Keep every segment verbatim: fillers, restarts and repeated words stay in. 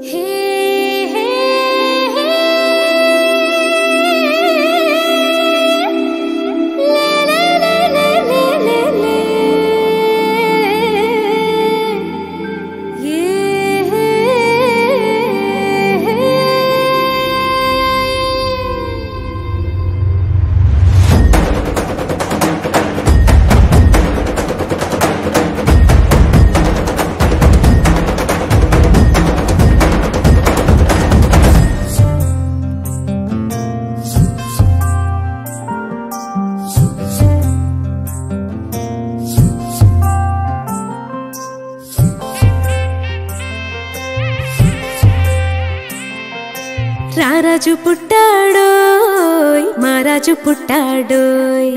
రారాజు పుట్టాడోయ్ మారాజు పుట్టాడోయ్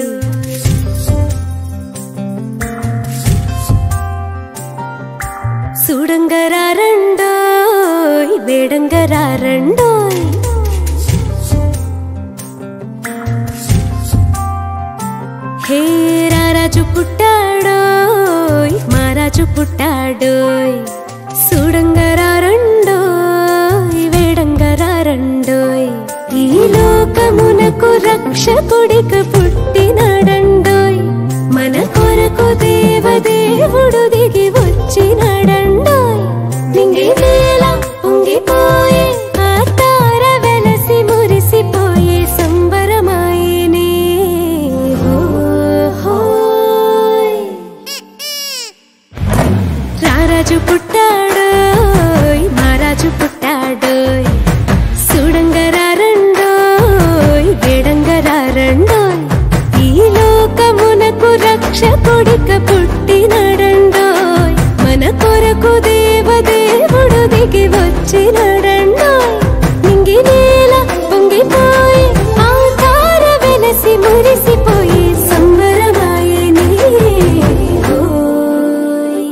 సూడంగరారండోయ్ వేడంగరారండోయ్ హే రారాజు పుట్టాడోయ్ మారాజు పుట్టాడోయ్ సూడంగరారండోయ్ వేడంగరారండోయ్ ఈ లోకమునకు రక్షకుడిగా పుట్టినాడండోయ్ మన కొరకు దేవదేవుడు దిగి వచ్చినాడండోయ్ నింగి నేల పొంగిపోయే ఆ తార వెలసి మురిసిపోయే సంబరమాయనే హోయ్ రారాజు పుట్టాడోయ్ మారాజు పుట్టాడోయ్ సూడంగరారండోయ్ వేడంగరారండోయ్ ఈ లోకమునకు రక్షకుడిగా పుట్టినాడండోయ్ మన కొరకు దేవదేవుడు దిగి వచ్చినాడండోయ్ నింగి నేల పొంగిపోయి ఆ తార వెలసి మురిసిపోయి సంబరమాయనే హోయ్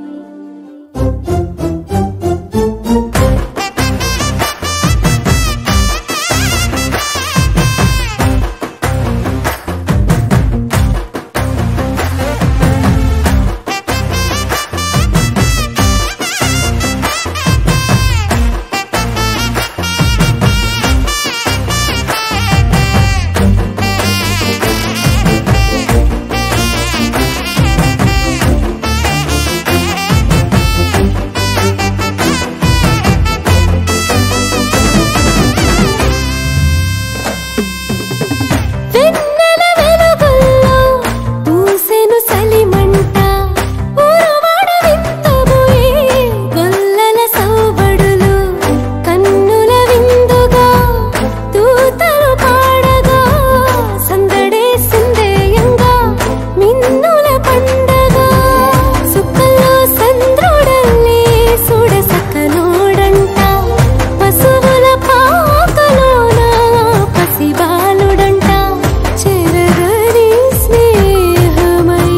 వెన్నెల వెలుగుల్లో పూసెను సలిమంట ఊరవాడ వింతబోయే గొల్లల సౌబడులు కన్నుల విందుగా దూతలు పాడగా సందడే సందేయంగా మిన్నుల పండగ సుక్కల్లో సంద్రుడల్లి సుడసక్కనోడంట పశువుల పాకలోన పసిబాలుడంట చెరగని స్నేహమై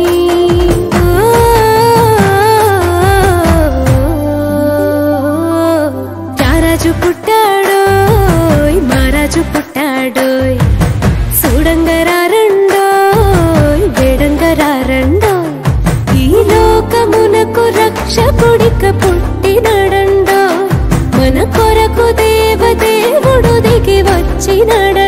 రారాజు పుట్టాడోయ్ మారాజు పుట్టాడోయ్ సూడంగరారండోయ్ వేడంగరారండోయ్ ఈ లోకమునకు రక్షకుడిగా పుట్టినాడండోయ్ మన కొరకు దేవదేవుడు దిగి వచ్చినాడ